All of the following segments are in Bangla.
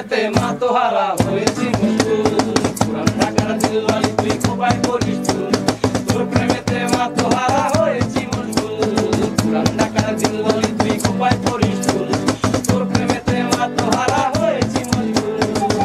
প্রেমেতে মাতোহারা হয়েছি মুশকুল, পুরান ঢাকার দিলওয়ালি তুই খোপায় পড়িস ফুল। তোর প্রেমেতে মাতোহারা হয়েছি মুশকুল, পুরান ঢাকার দিলওয়ালি তুই খোপায় পড়িস ফুল। তোর প্রেমেতে মাতোহারা হয়েছি মুশকুল।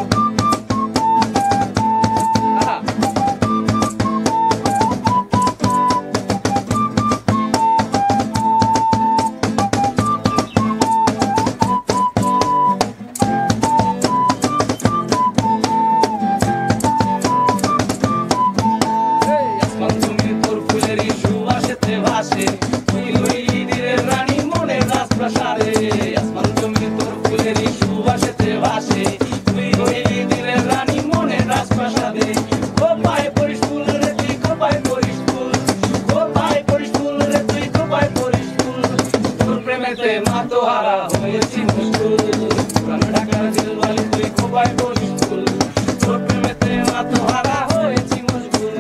তুই হইলি দিনের রানী মনের রাজপ্রাসাদে, আসমান জমি তোর ফুলেরই সুবাসেতে ভাসে। তুই হইলি দিনের রানী মনের রাজপ্রাসাদে, খোপায় পড়িস ফুল রে তুই খোপায় পড়িস ফুল, খোপায় পড়িস ফুল রে তুই খোপায় পড়িস ফুল। তোর প্রেমেতে মাতোহারা হয়েছি মুশকুল, পুরান ঢাকার দিলওয়ালি তুই খোপায় পড়িস ফুল। তোর প্রেমেতে মাতোহারা হয়েছি মুশকুল।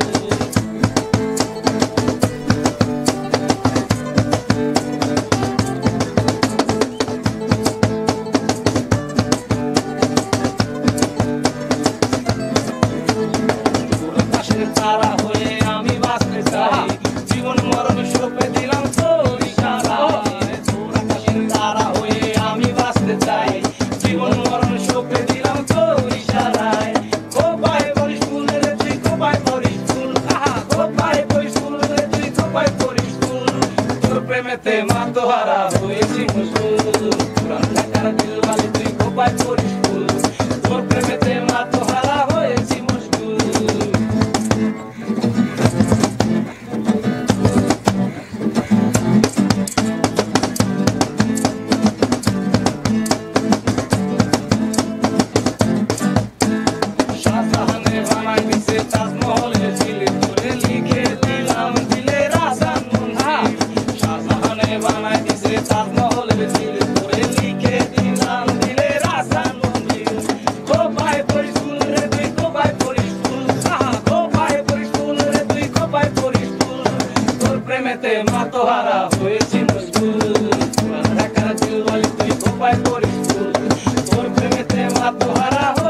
তারা হয়ে আমি বাঁচতে চাই, জীবন মরণ সঁপে দিলাম তোর ইশারায়। তোর আকাশের তারা হয়ে আমি বাঁচতে চাই, জীবন মরণ সঁপে দিলাম তোর ইশারায়। খোপায় পড়িস ফুল রে তুই খোপায় পড়িস ফুল, খোপায় পড়িস ফুল রে তুই খোপায় পড়িস ফুল। তোর প্রেমেতে মাতোহারা হয়েছি মুশকুল, পুরান ঢাকার দিলওয়ালি তুই খোপায় পড়িস ফুল। তোর প্রেমেতে মাতোহারা হয়েছি মুশকুল। শাহজাহানে বানাই দিছে তাজমহলের ঝিলিক, তোরে লিখে দিলাম দিলের আসান মঞ্জিল। শাহজাহানে বানাই দিছে তাজমহলের ঝিলিক, তোরে লিখে দিলাম দিলের আসান মঞ্জিল। খোপায় পড়িস ফুল রে তুই খোপায় পড়িস ফুল, খোপায় পড়িস ফুল রে তুই খোপায় পড়িস ফুল। তোর প্রেমেতে মাতোহারা হয়েছি মুশকুল, পুরান ঢাকার দিলওয়ালি তুই খোপায় পড়িস ফুল। তোর প্রেমেতে মাতোহারা